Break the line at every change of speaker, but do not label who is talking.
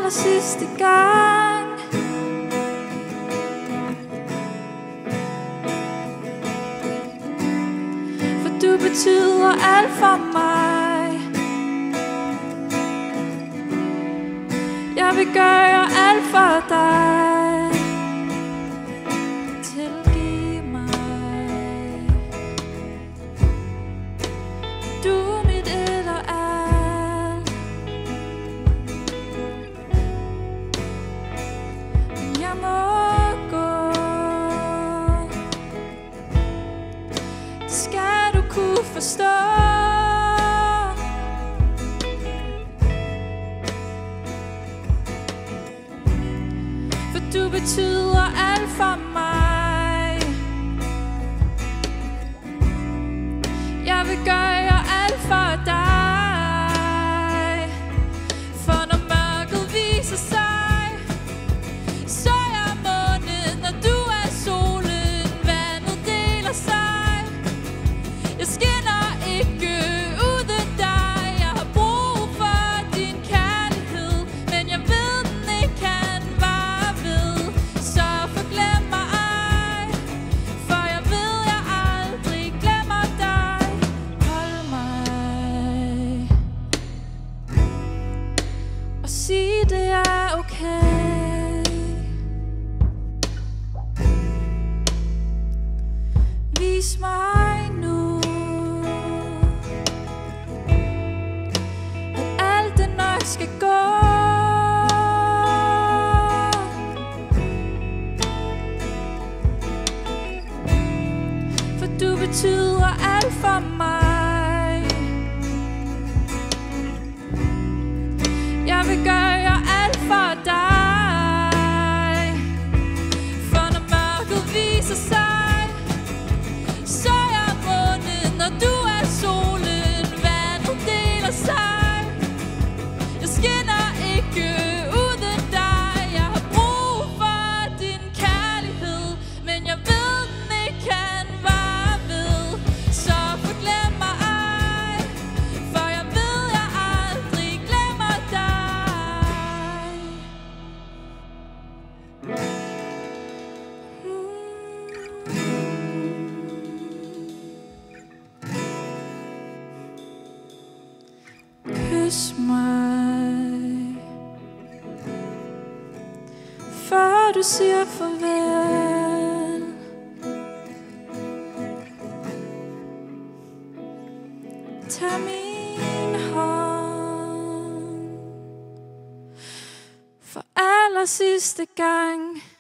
aller sidste gang. For du betyder alt for mig. Jeg vil gøre alt for dig. Tilgiv mig. Du er mit et og alt. Men jeg må gå. Det skal du kunne forstå. Du betyder alt for mig. Jeg vil gøre alt for dig. For når mørket viser sig, så er jeg månen, når du er solen. Vandet deler sig. Jeg skinner ikke uden dig. Jeg har brug for din kærlighed, men jeg ved den ikke kan vare ved. Så forglem mig ej, for jeg ved jeg aldrig glemmer dig. Hold mig og sig det er okay. Vis mig nu, at alt det nok skal gå. For du betyder alt for mig. Jeg vil gøre alt for dig. For når mørket viser sig, så er jeg månen, når du er solen. Vandet deler sig. Jeg skinner ikke uden dig. Jeg har brug for din kærlighed, men jeg ved den ikke kan vare ved. Så forglem mig ej, for jeg ved jeg aldrig glemmer dig. Kys mig, før du siger farvel. Tag min hånd for aller sidste gang.